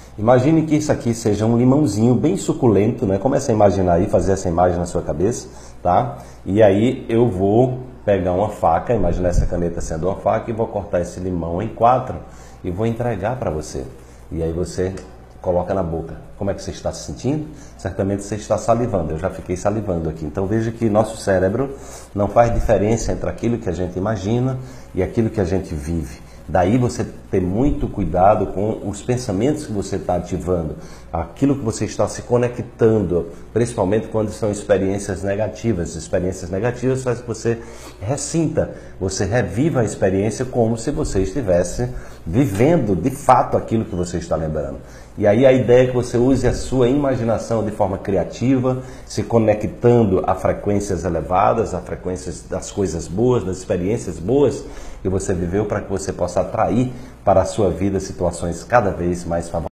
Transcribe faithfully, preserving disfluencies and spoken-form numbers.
Imagine que isso aqui seja um limãozinho bem suculento, né? Comece a imaginar aí, fazer essa imagem na sua cabeça, tá? E aí eu vou pegar uma faca, imaginar essa caneta sendo uma faca, e vou cortar esse limão em quatro e vou entregar para você. E aí você coloca na boca. Como é que você está se sentindo? Certamente você está salivando. Eu já fiquei salivando aqui. Então veja que nosso cérebro não faz diferença entre aquilo que a gente imagina e aquilo que a gente vive. Daí você ter muito cuidado com os pensamentos que você está ativando, aquilo que você está se conectando, principalmente quando são experiências negativas. Experiências negativas faz que você ressinta, você reviva a experiência como se você estivesse vivendo de fato aquilo que você está lembrando. E aí a ideia é que você use a sua imaginação de forma criativa, se conectando a frequências elevadas, a frequências das coisas boas, das experiências boas que você viveu, para que você possa atrair para a sua vida situações cada vez mais favoráveis.